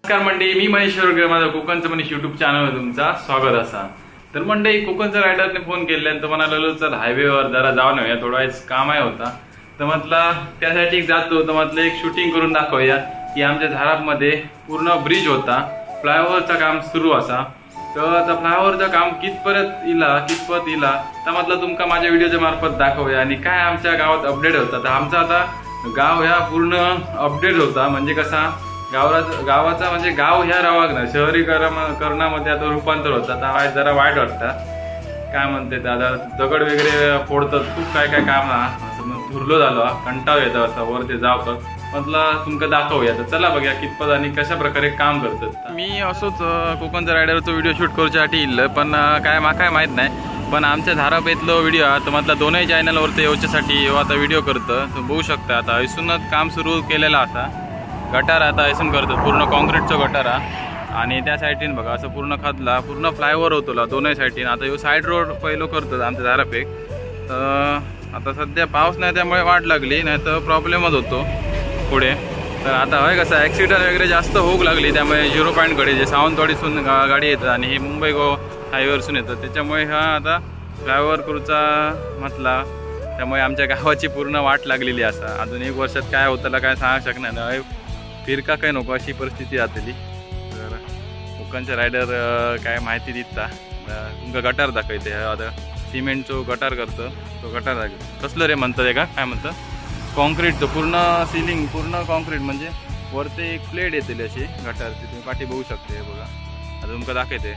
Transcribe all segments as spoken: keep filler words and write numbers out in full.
नमस्कार मंडळी, मी महेश वर्गे, माझा कोकणचं मनीष युट्यूब चॅनलवर तुमचा स्वागत असा। तर मंडळी, कोकणच्या रायडरने फोन केला तर म्हणालो चल हायवेवर जरा जाऊन येऊया, थोडा काम आहे होता। तर म्हटलं त्यासाठी जातो, तर म्हटलं एक शूटिंग करून दाखवूया की आमच्या झारापमध्ये पूर्ण ब्रिज होता, फ्लायओव्हरचं काम सुरू असा। तर आता फ्लायओव्हरचं काम कितपर्यंत इला कितपत इला तर म्हटलं तुमका माझ्या व्हिडिओच्या मार्फत दाखवूया आणि काय आमच्या गावात अपडेट होता। तर आमचा आता गाव ह्या पूर्ण अपडेट होता, म्हणजे कसा गावाचा गावाचा म्हणजे गाव ह्या रवागना शहरीकरणामध्ये आता रूपांतर होतं। आता जरा वाईट वाटतं, काय म्हणते दादा दगड वगैरे फोडतात, खूप काय काय काम असं धुरलो झालो, कंटाळ येतो असं वरती जावतं। म्हटलं तुमका दाखवूया, तर चला बघूया कितपत आणि कशा प्रकारे काम करतात। मी असोच कोकणचा रायडरचा व्हिडिओ शूट करूच्यासाठी इल्ल, पण काय मा काय माहित नाही, पण आमच्या धारापेतलो व्हिडिओ तर म्हटलं दोनही चॅनलवरती येऊच्यासाठी आता व्हिडिओ करतं। बघू शकता आता इसूनच काम सुरू केलेलं असा, गटार आता ऐसून करतात, पूर्ण कॉन्क्रीटचं गटार आणि त्या साईडीन बघा असं पूर्ण खादला, पूर्ण फ्लायओव्हर होतो दोन्ही साईडीन। आता ह्यो साईड रोड पहिलो करतात आमच्या धारापेक। तर आता सध्या पाऊस नाही त्यामुळे वाट लागली, नाही तर प्रॉब्लेमच होतो पुढे। तर आता होय कसं ॲक्सिडेंट वगैरे जास्त होऊ लागली, त्यामुळे झिरो पॉईंटकडे जे सावंतवाडीसून गाडी येतात आणि हे मुंबई गो हायवेवरसून येतं, त्याच्यामुळे हा आता फ्लायओव्हर करूचा म्हटला, त्यामुळे आमच्या गावाची पूर्ण वाट लागलेली असा। अजून एक वर्षात काय होतं काय सांगू शकणार नाही, फिरका काय नको अशी परिस्थिती आतली। तर कोकणच्या रायडर काय माहिती दिता तुमका गटार दाखवते, आता सिमेंटचो गटार करतं, तो गटार दाखव कसलं रे म्हणतं ते का काय म्हणतं, कॉन्क्रीटचं पूर्ण सिलिंग पूर्ण कॉन्क्रीट, म्हणजे वरती एक प्लेट येते अशी गटारची, तुम्ही पाठी बघू शकते बघा, आता तुमका दाखवते।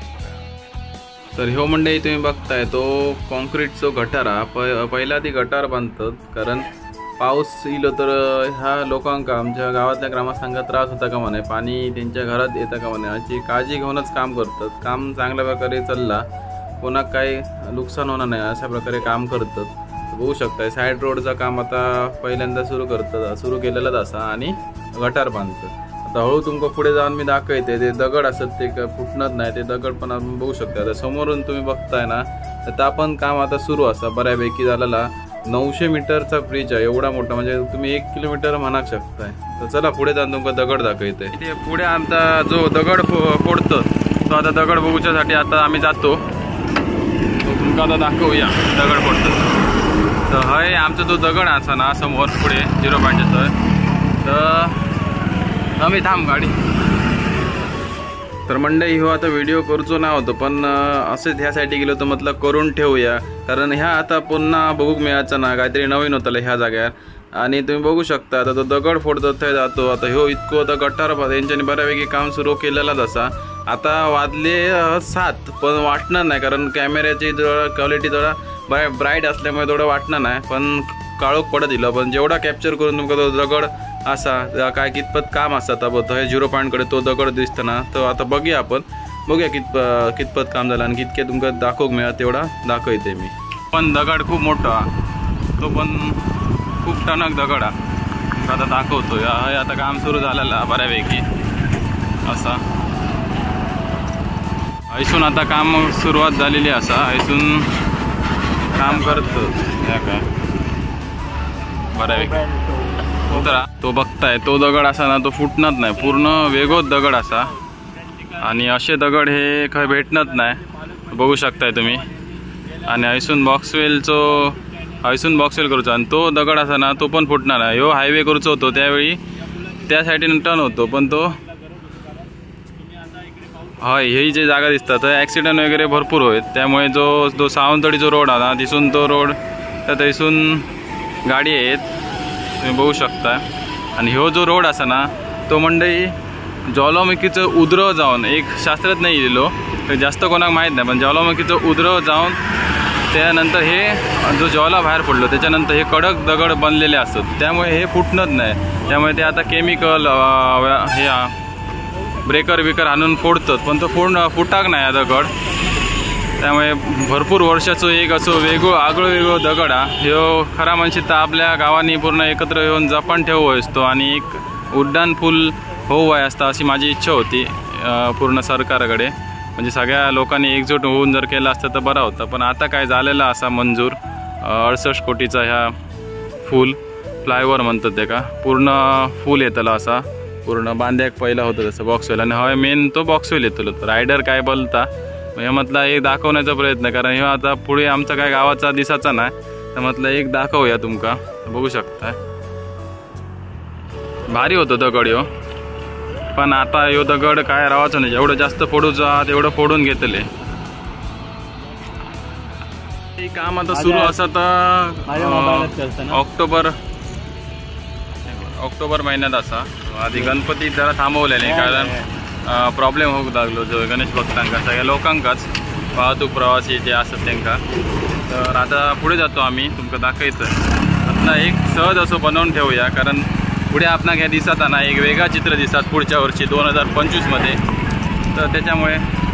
तर ह्यो मंडळी तुम्ही बघताय तो कॉन्क्रीटचो गटारा, प पहिला ती गटार बांधतात, कारण पाऊस येलो तर ह्या लोकांका आमच्या गावातल्या ग्रामस्थांका त्रास होता का म्हणे, पाणी त्यांच्या घरात येतं का म्हणे, याची काळजी घेऊनच काम करतात। काम चांगल्या प्रकारे चालला, कोणाक काही नुकसान होणार नाही अशा प्रकारे काम करतात। बघू शकताय साईड रोडचं काम आता पहिल्यांदा सुरू करतात, सुरू केलेलंच असा, आणि गटार बांधतात। आता हळू तुमका पुढे जाऊन मी दाखवते, ते दगड असत ते फुटणार नाही, ते दगड पण आपण बघू शकता। आता समोरून तुम्ही बघताय ना, तर आपण काम आता सुरू असा बऱ्यापैकी झालेला। नऊशे मीटरचा ब्रिज आहे, एवढा मोठा, म्हणजे तुम्ही एक किलोमीटर म्हणा शकताय। तर चला पुढे जाऊन तुमका दगड दाखवते, ते पुढे आमचा जो दगड फो फोडतो तो आता दगड बघूच्यासाठी आता आम्ही जातो, तो तुमका आता दाखवूया दगड फोडतो। तर हय आमचा जो दगड असा ना समोर पुढे झिरो पॉईंटचा, तर आम्ही थांब गाडी। तर मंडळी हो आता व्हिडिओ करूचो ना होतो, पण असेच ह्यासाठी गेलो तर म्हटलं करून ठेवूया, कारण ह्या आता पुन्हा बघूक मिळायचं ना, काहीतरी नवीन होतं ह्या जाग्यावर। आणि तुम्ही बघू शकता आता तो दगड फोडतो ते जातो, आता ह्यो इतकं आता गटार त्यांच्यानी बऱ्यापैकी काम सुरू केलेलाच असा। आता वाजले सात, पण वाटणार नाही, कारण कॅमेऱ्याची जरा क्वालिटी जरा ब्राय ब्राईट असल्यामुळे थोडं वाटणार नाही, पण काळोख पडत दिलं, पण जेवढा कॅप्चर करून तुमका तो दगड असा काय कितपत काम असतात बघतो, हे झिरो पॉईंटकडे तो दगड दिसताना। तर आता बघूया आपण, बघूया कितप कितपत काम झालं आणि कितके तुमका दाखवूक मिळा तेवढा दाखवते मी। पण दगड खूप मोठा, तो पण खूप टणक दगड आहे, आता दाखवतो या। आता काम सुरू झालेलं बऱ्यापैकी असा, ऐसून आता काम सुरुवात झालेली असा, ऐसून काम करतो या काय बऱ्यापैकी उतरा। तो बघताय तो दगड असा ना, तो फुटणार नाही, पूर्ण वेगळोच दगड असा, आणि असे दगड हे काही भेटणार नाही, बघू शकताय तुम्ही। आणि ऐसून बॉक्सवेलचो ऐसून बॉक्सवेल करूचा, आणि तो दगड असा ना तो पण फुटणार नाही। ह्यो हायवे करूचो होतो त्यावेळी त्या साईडीन टर्न होतो, पण तो हय ही जी जागा दिसतात ॲक्सिडेंट वगैरे भरपूर होत, त्यामुळे जो जो सावंतवाडी जो रोड आहे ना तिथून तो रोड, तर थंयसून गाडी आहेत तुम्ही बघू शकता। आणि ह्यो जो रोड असा ना तो मंडळी ज्वालामुखीचं उद्रव जाऊन, एक शास्त्रात नाही लिहिलो तर जास्त कोणाक माहीत नाही, पण ज्वालामुखीचं उद्रव जाऊन त्यानंतर हे जो ज्वाला बाहेर पडलो त्याच्यानंतर हे कडक दगड बनलेले असतात, त्यामुळे हे फुटणंच नाही। त्यामुळे ते आता केमिकल हे ब्रेकर बिकर आणून फोडतात, पण तो फोड फुटाक नाही दगड, त्यामुळे भरपूर वर्षाचं एक असं वेगळं आगळं वेगळं दगड हा ह्यो खरा म्हणशी तर आपल्या गावांनी पूर्ण एकत्र येऊन जपान ठेवू असतो, आणि एक उड्डाण पूल होऊ आहे असता अशी माझी इच्छा होती पूर्ण सरकारकडे, म्हणजे सगळ्या लोकांनी एकजूट होऊन जर केलं असतं तर बरा होता। पण आता काय झालेला असा मंजूर अडुसष्ट कोटीचा ह्या फुल फ्लायओव्हर म्हणतात ते का, पूर्ण फुल येतला असा, पूर्ण बांद्याक पहिला होतं तसं बॉक्स होईल आणि हय मेन तो बॉक्स होईल येतो रायडर काय बोलता हे म्हटलं एक दाखवण्याचा प्रयत्न कारण हे आता पुढे आमचा काय गावाचा दिसाचा नाही तर म्हटलं एक दाखवूया तुमका बघू शकता भारी होतं दगड ह्यो पण आता ह्यो दगड काय राहायचं नाही एवढं जास्त फोडूचा तेवढं फोडून घेतले हे काम आता सुरू असं तर ऑक्टोबर ऑक्टोबर महिन्यात असा आधी गणपती जरा थांबवलेले कारण प्रॉब्लेम होऊ लागलो जो गणेश भक्तांका सगळ्या लोकांकाच वाहतूक प्रवासी जे असतात त्यांना तर आता पुढे जातो आम्ही तुमका दाखवायचं आता एक सहज असं बनवून ठेवूया कारण पुढे आपणा ह्या दिसात ना एक वेगळा चित्र दिसतात पुढच्या वर्षी दोन हजार पंचवीसमध्ये तर त्याच्यामुळे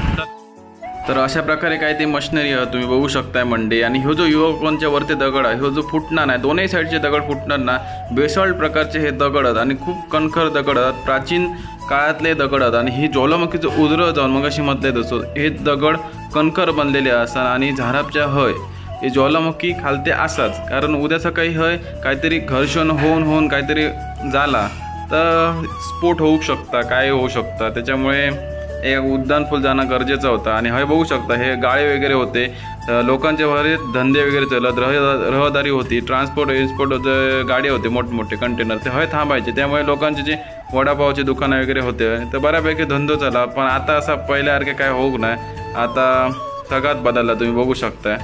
तर अशा प्रकारे काय ती मशिनरी आहे तुम्ही बघू शकताय मंडई आणि ह्यो जो युवकांच्या वरती दगड आहे ह्यो जो फुटणार नाही दोन्ही साईडचे दगड फुटणार ना बेसॉल्ट प्रकारचे हे दगड आहेत आणि खूप कणखर दगड आहेत प्राचीन काळातले दगड आहेत आणि ही ज्वालामुखीचं उजरं जाऊन मग अशी म्हटले तसं हे दगड कणखर बनलेले असतात आणि झाडाच्या हय हे ज्वालामुखी खालते असाच कारण उद्या सकाळी हय काहीतरी घर्षण होऊन होऊन काहीतरी झाला तर स्फोट होऊ शकता काय होऊ शकता त्याच्यामुळे एक उड्डाणपूल जाणं गरजेचं होतं आणि हे बघू शकता हे गाळे वगैरे होते लोकांचे बरेच धंदे वगैरे चालत रह रहदारी होती ट्रान्सपोर्ट एक्सपोर्ट गाडी होते मोठमोठे कंटेनर ते हय थांबायचे त्यामुळे लोकांचे जे वडापावचे दुकानं वगैरे होते तर बऱ्यापैकी धंदो चाला पण आता असं पहिल्यासारखे काय होऊ नाही आता सगळ्यात बदलला तुम्ही बघू शकताय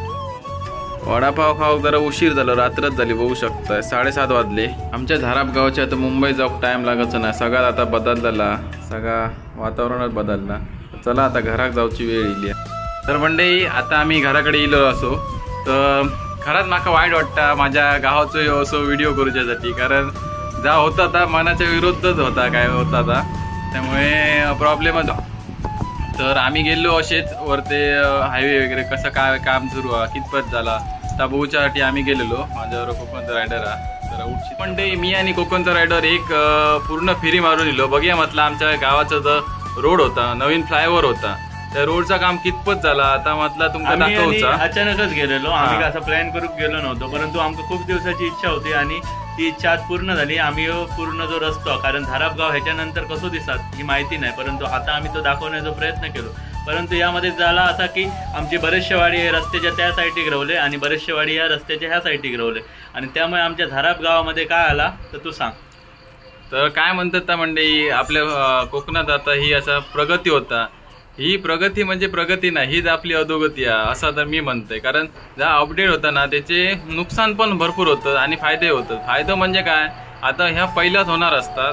वडापाव खाऊ जरा उशीर झाला रात्रच झाली बघू शकताय साडेसात वाजले आमच्या झाराप गावच्या आता मुंबई जाऊक टाईम लागायचं नाही सगळ्यात आता बदलला सगळा वातावरणच बदलला चला आता घरात जाऊची वेळ येईल तर मंडळी आता आम्ही घराकडे येलो असो तर खरंच माका वाईट वाटतं माझ्या गावाचो असो व्हिडिओ करूच्यासाठी कारण जा होता आता मनाच्या विरुद्धच होता काय होता आता त्यामुळे प्रॉब्लेमच तर आम्ही गेलो असेच वरते हायवे वगैरे कसं काय काम सुरू आहे कितपत झाला त्या बघूच्यासाठी आम्ही गेलेलो माझ्यावर कोकणचा रायडर आहे तर उठची पण ते मी आणि कोकणचा रायडर एक पूर्ण फेरी मारून दिलो बघूया म्हटलं आमच्या गावाचा जो रोड होता नवीन फ्लायओव्हर होता त्या रोडचं काम कितपत झाला आता म्हटलं तुमचा दाखवचा अचानकच गेलेलो आम्ही असं प्लॅन करून गेलो नव्हतो परंतु आमची खूप दिवसाची इच्छा होती आणि ती इच्छा आज पूर्ण झाली आम्ही पूर्ण जो रस्तो कारण धारापगाव ह्याच्यानंतर कसं दिसतात ही माहिती नाही परंतु आता आम्ही तो दाखवण्याचा प्रयत्न केलो परंतु यामध्ये झाला असा की आमची बरेचशे वाडी हे रस्त्याच्या त्या साईडला गिरवले आणि बरेचशे वाडी या रस्त्याच्या ह्या साईडला गिरवले आणि त्यामुळे आमच्या धाराप गावामध्ये काय आला तर तू सांग तर काय म्हणतात त्या मंडळी आपल्या कोकणात आता ही असा प्रगती होता ही प्रगती म्हणजे प्रगती नाही हीच आपली अधोगती आहे असं तर मी म्हणतोय कारण ज्या अपडेट होतं ना त्याचे नुकसान पण भरपूर होतं आणि फायदे होतात फायदा म्हणजे काय आता ह्या पहिल्याच होणार असतात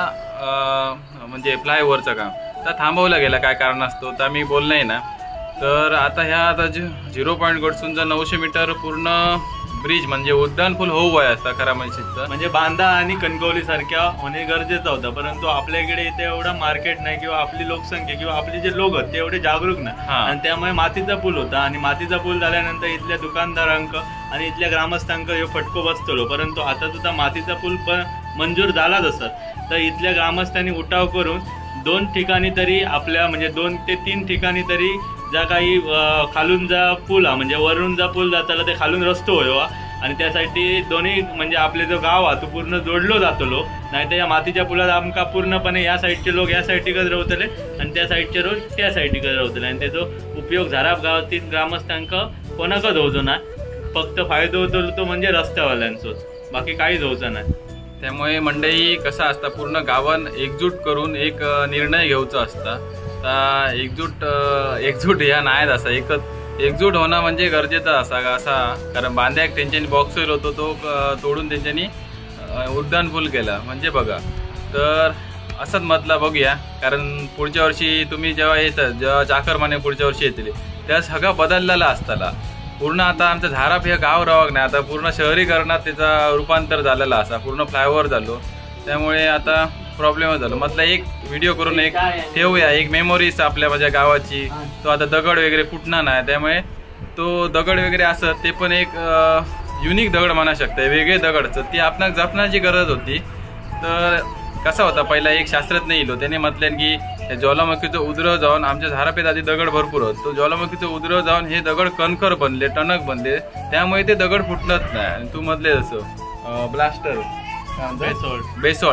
त्या म्हणजे फ्लायओव्हरचं काम त्या थांबवला गेला काय कारण असतो तर मी बोल नाही ना तर आता ह्या आता झिरो पॉईंट कडसून जर नऊशे मीटर पूर्ण ब्रिज म्हणजे उड्डाणपूल होऊ वय असता खरा म्हणशील म्हणजे बांधा आणि कणकवली सारख्या होणे गरजेचं होतं परंतु आपल्या इकडे इथे एवढं मार्केट नाही किंवा आपली लोकसंख्या किंवा आपले जे लोक आहेत ते एवढे जागरूक नाही आणि त्यामुळे मातीचा पूल होता आणि मातीचा पूल झाल्यानंतर इथल्या दुकानदारांक आणि इथल्या ग्रामस्थांक हे फटको बसतलो परंतु आता सुद्धा मातीचा पूल पण मंजूर झालाच असत तर इथल्या ग्रामस्थांनी उठाव करून दोन ठिकाणी तरी आपल्या म्हणजे दोन ते तीन ठिकाणी तरी ज्या काही खालून जा पूल हा म्हणजे वरून जा पूल जाताला ते खालून रस्तो होयो आणि त्यासाठी दोन्ही म्हणजे आपले जो गाव हा तो पूर्ण जोडलो जातलो नाही तर या मातीच्या पुलात आमका पूर्णपणे या साईडचे लोक या साईडीकच रावतले आणि त्या साईडचे लोक त्या साईडीकच रावतले आणि त्याचा उपयोग झाराप गावातील ग्रामस्थांक कोणाकच होतो ना फक्त फायदो होतो तो म्हणजे रस्त्यावाल्यांचोच बाकी काहीच होतं नाही त्यामुळे मंडळी कसं असतं पूर्ण गावान एकजूट करून एक निर्णय घ्यायचा असता तर एकजूट एकजूट ह्या नाहीत असा एकच एकजूट होणं म्हणजे गरजेचं असा असा कारण बांद्याक त्यांच्यानी बॉक्स होईल होतो तो तोडून त्यांच्यानी उड्डाणपूल केला म्हणजे बघा तर असंच म्हटलं बघूया कारण पुढच्या वर्षी तुम्ही जेव्हा येतात जेव्हा चाकरमाने पुढच्या वर्षी येतील त्या सगळा बदललेला असताना पूर्ण आता आमचं झाराप हे गाव रावक नाही आता पूर्ण शहरीकरणात त्याचा रूपांतर झालेला असा पूर्ण फ्लायओव्हर झालो त्यामुळे आता प्रॉब्लेमच झालो म्हटलं एक व्हिडिओ करून एक ठेवूया एक मेमोरीज आपल्या माझ्या गावाची तो आता दगड वगैरे फुटणार नाही त्यामुळे तो दगड वगैरे असत ते पण एक युनिक दगड म्हणू शकते वेगळे दगडचं ती आपणाक जपण्याची गरज होती तर कसा होता पहिला एक शास्त्रज्ञ येलो त्याने म्हटलं की ज्वालामुखीचं उद्रव जाऊन आमच्या झारापेत आधी दगड भरपूर होत तो ज्वालामुखीचं उद्रव जाऊन हे दगड कणखर बनले टणक बनले त्यामुळे ते दगड फुटलंच नाही आणि तू म्हटले जसं ब्लास्टर बेसॉल्ट बेसॉल्ट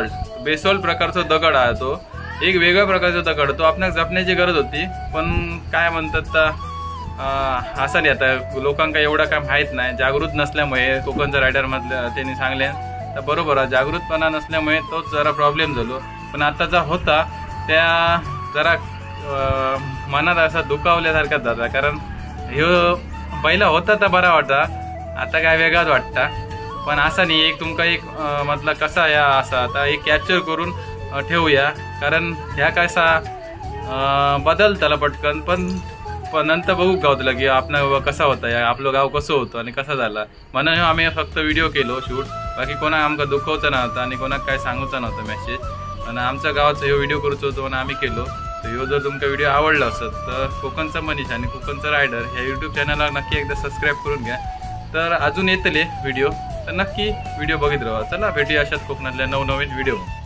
बेसॉल प्रकारचा दगड आहे तो, एक वेगळ्या प्रकारचा दगड, तो आपणाक जपण्याची गरज होती. पण काय म्हणतात तर असं नाही, आता लोकांना एवढं काय माहीत नाही, जागृत नसल्यामुळे कोकणचा रायडर मधल्या त्यांनी सांगले तर बरोबर आहे, जागृतपणा नसल्यामुळे तोच जरा प्रॉब्लेम झालो. पण आताचा होता त्या जरा मनात असा दुखावल्यासारखाच झाला, कारण ह्यो पहिला होता तर बरा वाटता, आता काय वेगळाच वाटता. पण असा नाही, एक तुमका एक म्हटलं कसा या असा आता एक कॅप्चर करून ठेवूया, कारण ह्या कसा बदलताला पटकन. पण पण नंतर बघू गावतला की आपण कसा होता या आपलं गाव कसं होतं आणि कसा झाला, म्हणून आम्ही फक्त व्हिडिओ केलो शूट, बाकी कोणा आमका दुखवचं नव्हतं आणि कोणाक काय सांगूचं नव्हतं मेसेज. आणि आमच्या गावाचा ह्यो व्हिडिओ करूचो होतो आणि आम्ही केलो. तर ह्यो जर तुमका व्हिडिओ आवडला असत तर कोकणचा मनीष आणि कोकणचा रायडर ह्या यूट्यूब चॅनलला नक्की एकदा सबस्क्राईब करून घ्या. तर अजून येतले व्हिडिओ, तर नक्की व्हिडिओ बघित राहा. चला भेटूया अशाच कोकणातल्या नवनवीन व्हिडिओ.